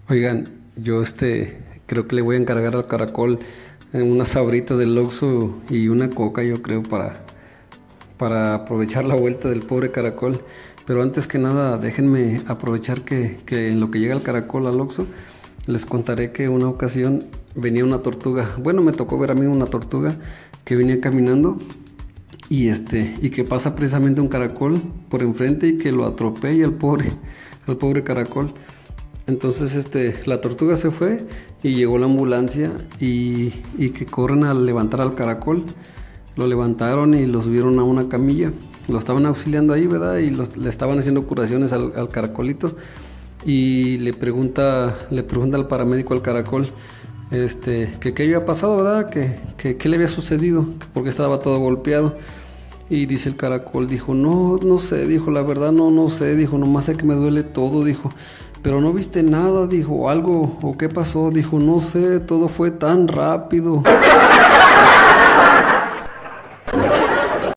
Oigan, yo creo que le voy a encargar al caracol unas sabritas del Oxxo y una coca, yo creo, para aprovechar la vuelta del pobre caracol. Pero antes que nada, déjenme aprovechar que en lo que llega el caracol al Oxxo, les contaré que una ocasión venía una tortuga. Bueno, me tocó ver a mí una tortuga que venía caminando y que pasa precisamente un caracol por enfrente y que lo atropella al pobre caracol. Entonces la tortuga se fue y llegó la ambulancia y que corren a levantar al caracol. Lo levantaron y lo subieron a una camilla. Lo estaban auxiliando ahí, ¿verdad? Y le estaban haciendo curaciones al caracolito. Y le pregunta al paramédico al caracol, que qué había pasado, ¿verdad? Que qué le había sucedido, porque estaba todo golpeado. Y dice el caracol, dijo, no sé, dijo, la verdad no sé, dijo, nomás sé que me duele todo, dijo, pero no viste nada, dijo, algo, o qué pasó, dijo, no sé, todo fue tan rápido.